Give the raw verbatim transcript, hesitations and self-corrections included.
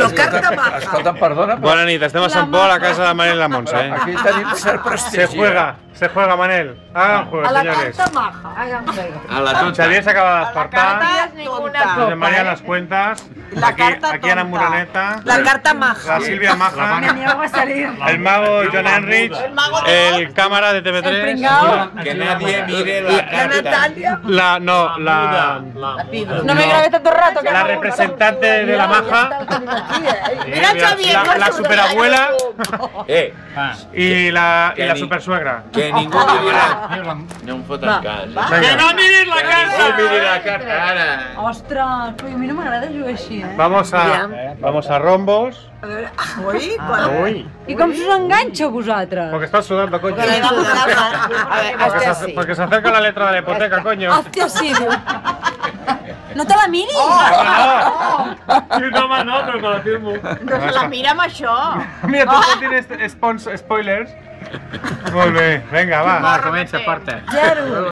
carta maja. Escolta'm, perdona. Bona nit, estem a Sant Pol, a casa de Manel i la Montse. Aquí tenim cert prestigi. Se juega, se juega, Manel. Hagan juego, señores. A la carta maja. Hagan juego. A la tonta. Xavier se acaba de despertar. Tonta. José María las cuentas. La Aquí, carta aquí Ana tonta. Muraneta. La carta maja. La Silvia Maja. Me niego a salir. El mago John Enrich. El cámara de T V tres. Que nadie mire la La carta. Natalia. La, no, la... No me grabé tanto rato. La representante de la Maja. Mira, Xavier. La, la superabuela. Eh, Y la, y Que la ni- supersuegra. que ningú miri la... No em foten cas. Que no miris la carta! Que miri la carta, ara. Ostres, però a mi no m'agrada jugar així, eh? Vamos a, vamos a rombos. Ui, quan... Uy. I com se us enganxa a vosaltres? Porque estás sudando, coño. A ver, Porque hazte se, así. porque se acerca la letra de la hipoteca, coño. Hazte así, diu. No te la miris! No, home, no, però que la firmo. No se la mira amb això. Mira, tu tienes spons- spoilers. Molt bé, vinga, va. Va, comença, porta. Zero.